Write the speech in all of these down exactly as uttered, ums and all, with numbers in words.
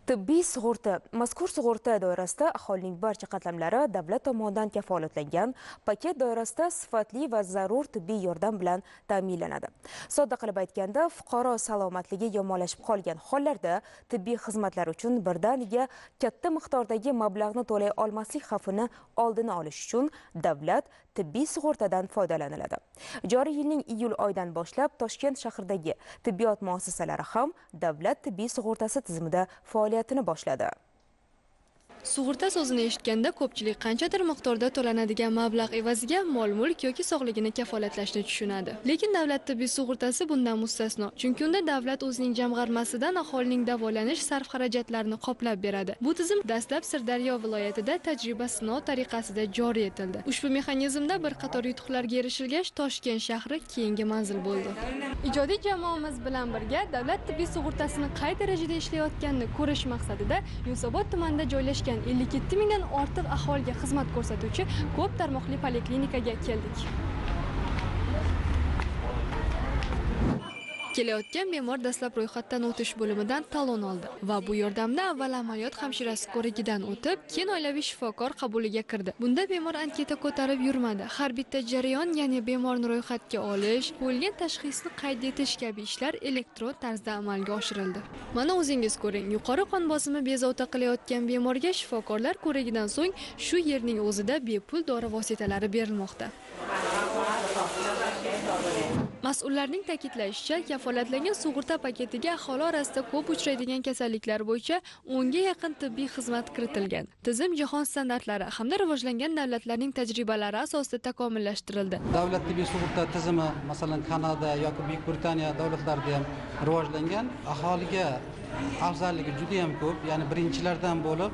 Tibbiy sug'urta. Mazkur sug'urta doirasida aholining barcha qatlamlari davlat tomonidan kafolatlangan paket doirasida sifatli va zarur tibbiy yordam bilan ta'minlanadi. Sodda qilib aytganda, fuqaro salomatligi yomonlashib qolgan hollarda tibbiy xizmatlar uchun birdaniga katta miqdordagi mablag'ni to'lay olmaslik xavfini oldini olish uchun davlat tibbiy sug'urtadan foydalaniladi. Joriy yilning iyul oyidan boshlab Toshkent shahridagi tibbiyot muassasalari ham davlat tibbiy sug'urtasi tizimida faoliyatini boshladi. Sug'urta so'zini eshitganda ko'pchilik qanchadir miqdorda to'lanadigan mablag' evaziga mol-mulk yoki sog'ligini kafolatlashni tushunadi. Lekin davlat tibbiy sug'urtasi bundan mustasno. Chunki unda davlat o'zining jamg'armasidan aholining davolanish sarf-xarajatlarini qoplab beradi. Bu tizim dastlab Sirdaryo viloyatida tajriba sinov tariqasida joriy etildi. Ushbu mexanizmda bir qator yutuqlarga erishilgach, Toshkent shahri keyingi manzil bo'ldi. Ijodiy jamoamiz bilan birga davlat tibbiy sug'urtasini qay darajada ishlayotganini ko'rish maqsadida Yunusobod tumanida joylashgan ellik yetti mingdan ortiq aholiga xizmat ko'rsatuvchi ko'p tarmoqli poliklinikaga keldik. Kelayotgan bemor dastlab ro'yxatdan o'tish bo'limidan talon oldi va bu yordamda avval amaliyot hamshirasi ko'rigidan o'tib, keyin oilaviy shifokor qabuliga kirdi. Bunda bemor anketa ko'tarib yurmadi. Har bitta jarayon, ya'ni bemorni ro'yxatga olish, qo'yilgan tashxisni qayd etish kabi ishlar elektron tarzda amalga oshirildi. Mana o'zingiz ko'ring, yuqori qon bosimi bezovta qilayotgan bemorga shifokorlar ko'rigidan so'ng shu yerning o'zida bepul dori vositalari berilmoqda. Mas'ullarning ta'kidlashicha, kafolatlangan sug'urta paketiga aholi orasida ko'p uchraydigan kasalliklar bo'yicha o'nga yaqin tibbiy xizmat kiritilgan. Tizim jahon standartlari hamda rivojlangan davlatlarning tajribalari asosida takomillashtirildi. Davlat tibbiy sug'urta tizimi, masalan, Kanada yoki Buyuk Britaniya davlatlarida ham rivojlangan. Aholiga afzalligi juda ham ko'p, ya'ni birinchilardan bo'lib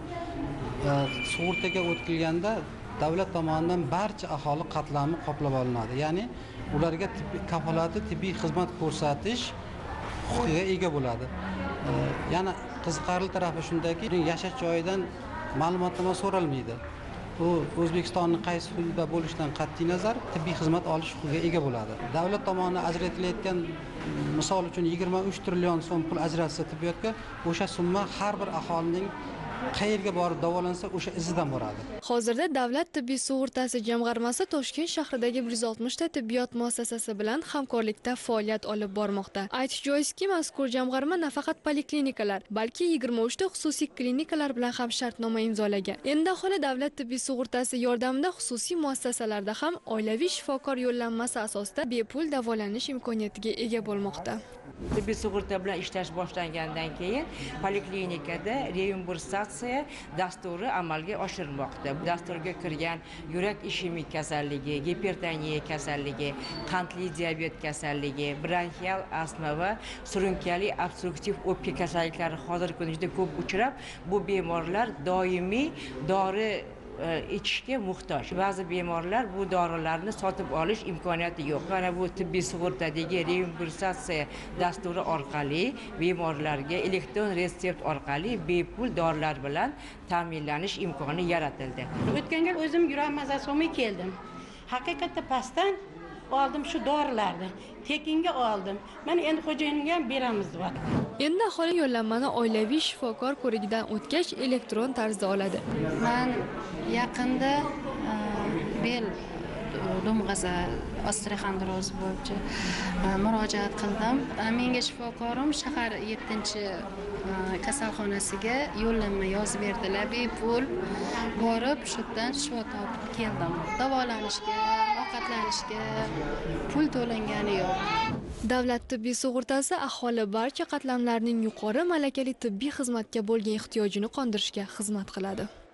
sug'urtaga o'tkazilganda davlat tomonidan barcha aholi qatlami qoplab olinadi. Ya'ni ularga tibbiy kafolati tibbiy xizmat ko'rsatish huquqiga ega bo'ladi. Yana qiziqarli tarafi shundaki, yashash joyidan ma'lumotnoma so'ralmaydi. U O'zbekistonning qaysi hududida bo'lishidan qat'iy nazar tibbiy xizmat olish huquqiga ega bo'ladi. Davlat tomonidan ajratilayotgan, misol uchun yigirma uch trillion so'm pul ajratsa tibbiyotga, o'sha summa har bir aholining qayerga borib davolansa o'sha izidan boradi. Hozirda davlat tibbiy sug'urtasi jamg'armasi Toshkent shahridagi bir yuz oltmish ta tibbiyot muassasasi bilan hamkorlikda faoliyat olib bormoqda. Aytish joizki, mazkur jamg'arma nafaqat poliklinikalar, balki yigirma uch ta xususiy klinikalar bilan ham shartnoma imzolagan. Endi aholi davlat tibbiy sug'urtasi yordamida xususiy muassasalarda ham oilaviy shifokor yo'llanmasi asosida bepul davolanish imkoniyatiga ega bo'lmoqda. Tibbiy sug'urta bilan ishlash boshlangandan keyin poliklinikada reimbursatsiya dasturi amalga oshirilmoqda. Dasturga kirgan yurak ishemik kasalligi, gipertoniya kasalligi, qandli diabet kasalligi, bronxial astma va surunkali obstruktiv o'pka kasalliklari hozirgi kunda juda ko'p uchrab, bu bemorlar doimiy dori ichishga muhtoj. Ba'zi bemorlar bu dorilarni sotib olish imkoniyati yo'q. Mana bu tibbiy sug'urtadagi reimbursatsiya dasturi orqali bemorlarga elektron retsept orqali bepul dorilar bilan ta'minlanish imkoni yaratildi. O'tgan gal o'zim yurak mazasi olmay keldim. Haqiqatda pastdan oldim shu dorilarni. Tekinga oldim. Mana endi xo'jayinimga ham beramiz deb. Endi aholi yo'llanmani oilaviy shifokor ko'rigidan o'tgach elektron tarzda oladi. Men yaqinda bel dumg'aza osteoxondrozi bo'yicha murojaat qildim. Menga shifokorim shahar yettinchi kasalxonasiga yo'llanma yozib berdilar. Bepul borib, shundan shifo topib keldim. Davolanishga, ovqatlanishga pul to'langani yo'q. Davlat tibbiy sug'urtasi aholi barcha qatlamlarning yuqori malakali tibbiy xizmatga bo'lgan ehtiyojini qondirishga xizmat qiladi.